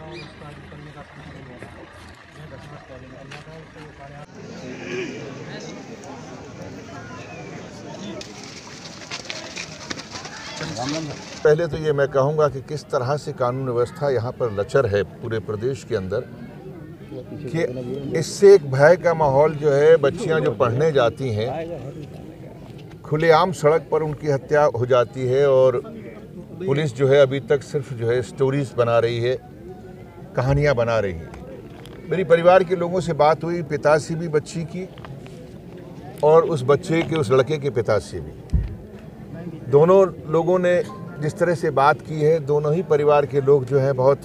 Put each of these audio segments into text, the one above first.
पहले तो ये मैं कहूँगा कि किस तरह से कानून व्यवस्था यहाँ पर लचर है पूरे प्रदेश के अंदर, कि इससे एक भय का माहौल जो है, बच्चियाँ जो पढ़ने जाती हैं खुलेआम सड़क पर उनकी हत्या हो जाती है और पुलिस जो है अभी तक सिर्फ जो है स्टोरीज बना रही है, कहानियाँ बना रही है। मेरी परिवार के लोगों से बात हुई, पिता से भी बच्ची की और उस बच्चे के, उस लड़के के पिता से भी। दोनों लोगों ने जिस तरह से बात की है, दोनों ही परिवार के लोग जो हैं बहुत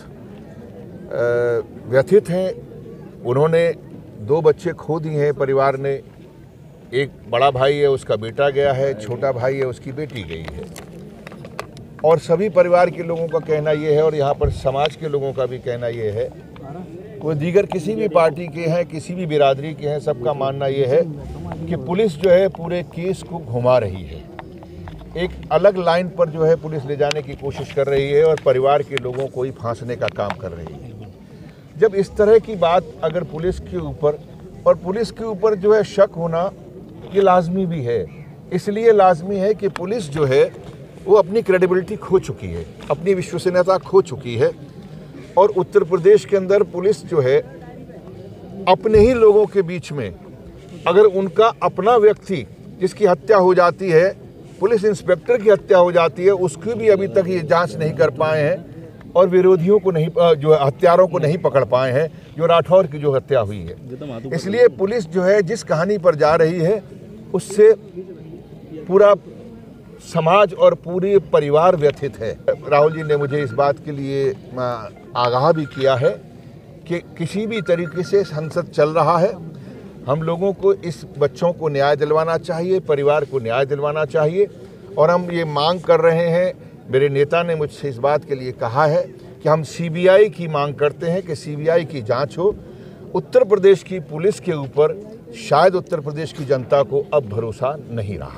व्यथित हैं। उन्होंने 2 बच्चे खो दिए हैं परिवार ने। एक बड़ा भाई है, उसका बेटा गया है, छोटा भाई है, उसकी बेटी गई है। और सभी परिवार के लोगों का कहना ये है, और यहाँ पर समाज के लोगों का भी कहना ये है, कोई दीगर किसी भी पार्टी के हैं, किसी भी बिरादरी के हैं, सबका मानना ये है कि पुलिस जो है पूरे केस को घुमा रही है, एक अलग लाइन पर जो है पुलिस ले जाने की कोशिश कर रही है और परिवार के लोगों को ही फांसने का काम कर रही है। जब इस तरह की बात अगर पुलिस के ऊपर, और पुलिस के ऊपर जो है शक होना ये लाजमी भी है, इसलिए लाजमी है कि पुलिस जो है वो अपनी क्रेडिबिलिटी खो चुकी है, अपनी विश्वसनीयता खो चुकी है। और उत्तर प्रदेश के अंदर पुलिस जो है अपने ही लोगों के बीच में, अगर उनका अपना व्यक्ति जिसकी हत्या हो जाती है, पुलिस इंस्पेक्टर की हत्या हो जाती है, उसकी भी अभी तक ये जांच नहीं कर पाए हैं और विरोधियों को नहीं, जो हत्यारों को नहीं पकड़ पाए हैं, जो राठौर की जो हत्या हुई है। इसलिए पुलिस जो है जिस कहानी पर जा रही है उससे पूरा समाज और पूरे परिवार व्यथित है। राहुल जी ने मुझे इस बात के लिए आगाह भी किया है कि किसी भी तरीके से संसद चल रहा है, हम लोगों को इस बच्चों को न्याय दिलवाना चाहिए, परिवार को न्याय दिलवाना चाहिए। और हम ये मांग कर रहे हैं, मेरे नेता ने मुझसे इस बात के लिए कहा है कि हम सीबीआई की मांग करते हैं कि सीबीआई की जांच हो। उत्तर प्रदेश की पुलिस के ऊपर शायद उत्तर प्रदेश की जनता को अब भरोसा नहीं रहा।